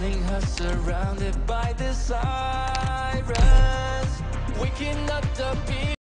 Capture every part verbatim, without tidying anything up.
Finding her surrounded by the sirens, waking up the beat.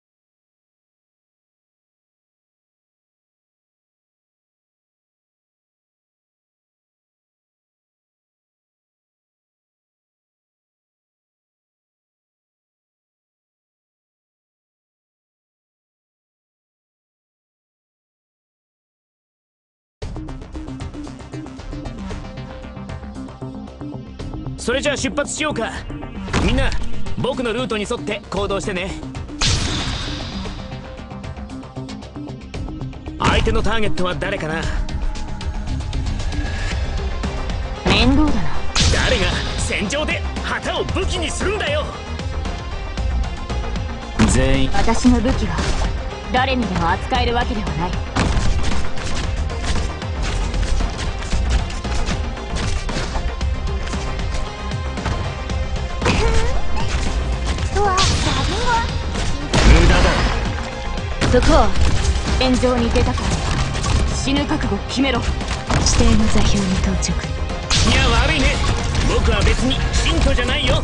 それじゃあ出発しようか。みんな僕のルートに沿って行動してね。相手のターゲットは誰かな。 面倒だな。 誰が戦場で旗を武器にするんだよ。全員私の武器が誰にでも扱えるわけではない。 無駄だ。 そこを戦場に出たから死ぬ覚悟を決めろ。指定の座標に到着。 いや悪いね、僕は別に信徒じゃないよ。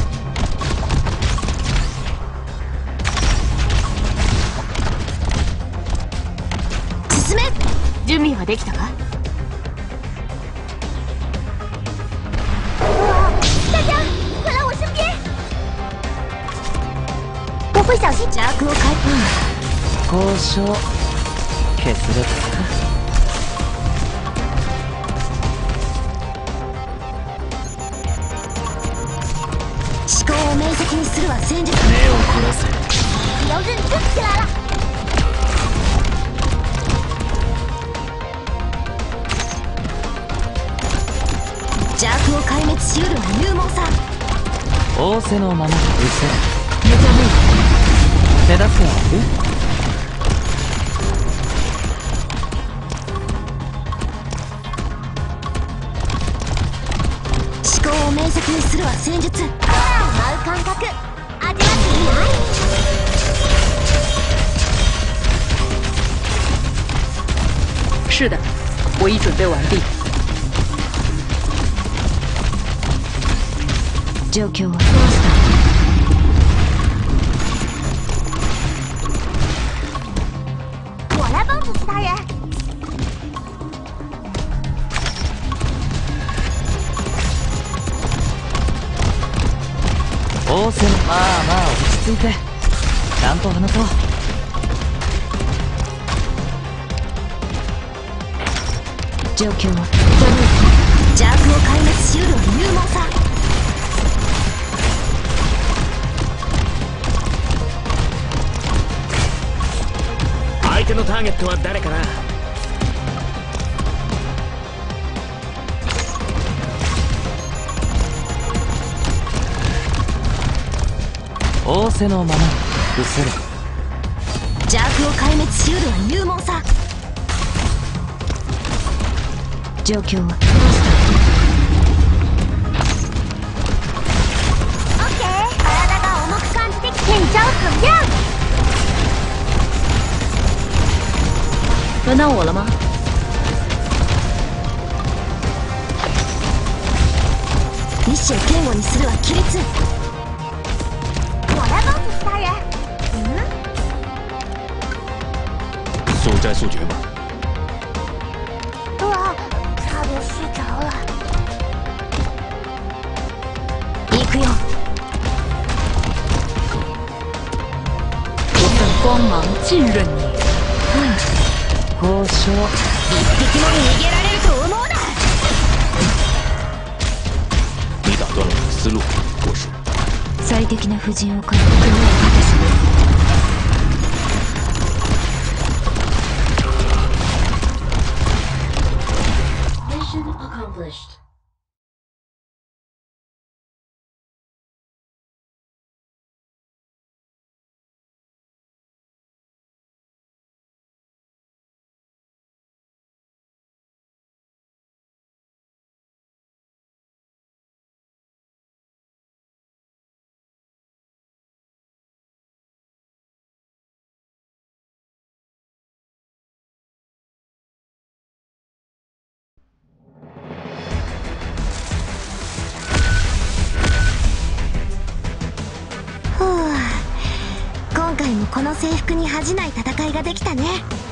進め。準備はできたか。大家快来我身边。我会小心。邪悪を解放。 交渉決裂か。 思考を明晰にするは戦術。 目を凝らせ。 你要认真起来了。邪悪を壊滅しうるは勇猛さ。 仰せのままうせめちゃめ手出すわ。 思考を明晰にするは戦術。舞う感覚味わってみない。 是的，我已准备完毕。 状況はどうした。我来帮主持大人。 仰せのまあまあ落ち着いてちゃんと話そう。 状況は邪悪を壊滅しうるは勇猛さ。 相手のターゲットは誰かな。 仰せのままうせる。 邪悪を壊滅しうるは勇猛さ。状況はどうした。オッケー。体が重く感じてきて。紧张怎么样？ 轮到我了吗？ 意志を堅固にするは規律。我来帮主持大人。嗯？ 速战速决吧。 哇，差点睡着了。行くよ。 我本光芒浸润你。 交渉一匹も逃げられると思うな。 你打断了我的思路，我说。 最適な布陣を獲得を果たす。 Mission accomplished. 回もこの制服に恥じない戦いができたね。